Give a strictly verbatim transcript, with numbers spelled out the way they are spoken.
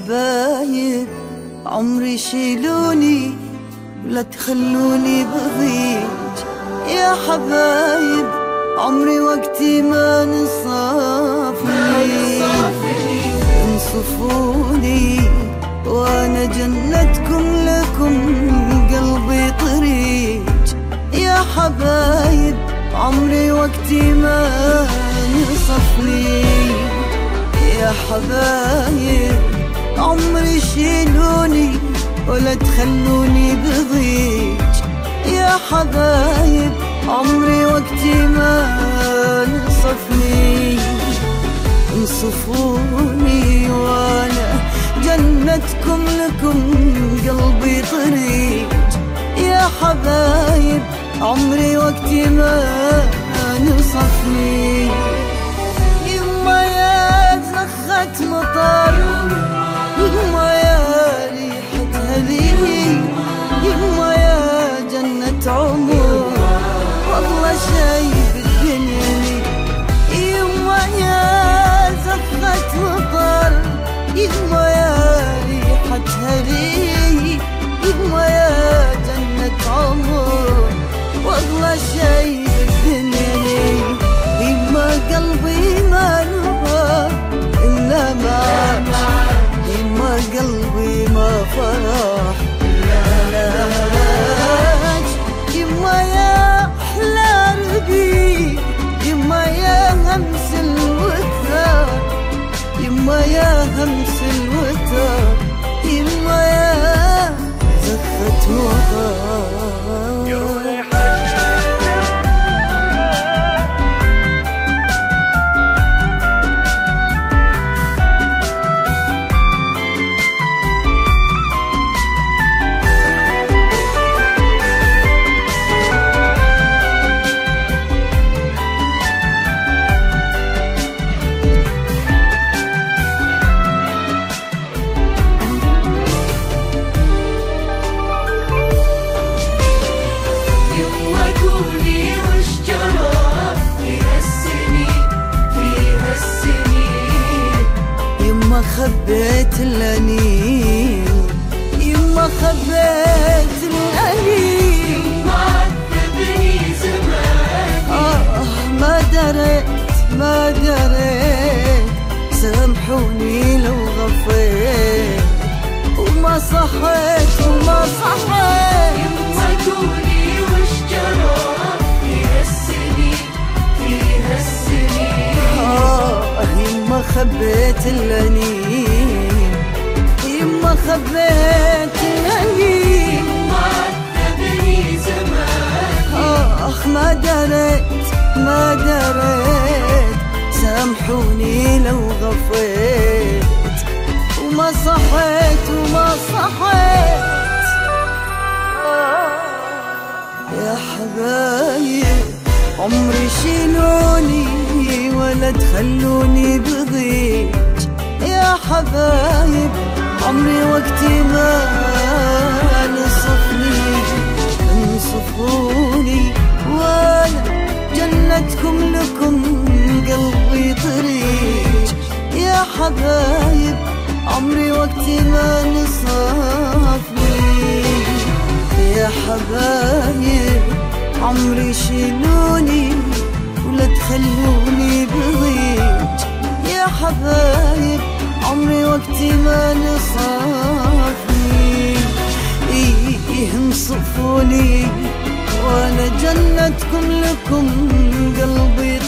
حبايب عمري شيلوني ولا تخلوني بضيج. يا حبايب عمري وقتي ما نصافني، انصفوني وانا جنتكم لكم قلبي طريج. يا حبايب عمري وقتي ما نصفني، يا حبايب عمري شيلوني ولا تخلوني بضيج. يا حبايب عمري وقتي ما نصفني، انصفوني وانا جنتكم لكم قلبي طريج. يا حبايب عمري وقتي ما نصفني. يما يا زخة مطر، يما يا ريحة هذي، يما يا جنة عمر والله شي بالدنيا لي. يما يا زخة مطر، يما يا ريحة هذي، يما يا جنة عمر والله شي بالدنيا لي. يما قلبي ما نبغى إلا معاك، يما قلبي ما فرح إلا لك. يما يا أحلى ربيع، يما يا همس الوتر، يما يا همس الوتر، يما يا زخة مطر. خبيت الأنين، يما خبيت الأنين، يما عذبني زمان. آه ما دريت ما دريت، سامحوني لو غفيت وما صحيت وما صحيت. يما قولي وش جرى في هالسنين في هالسنين. آه يما خبيت الأنين، يما خبيت الأنين، يما عذبني زمان. آخ ما دريت ما دريت، سامحوني لو غفيت وما صحيت وما صحيت. يا حبايب عمري شيلوني ولا تخلوني بضيج. يا حبايب عمري وقتي ما نصفني، انصفوني وانا جنتكم لكم قلبي طريج. يا حبايب عمري وقتي ما نصفني، يا حبايب عمري شيلوني ولا تخلوني بضيج. يا حبايب عمري وقتي ما نصفني، إيه انصفوني وانا جنتكم لكم قلبي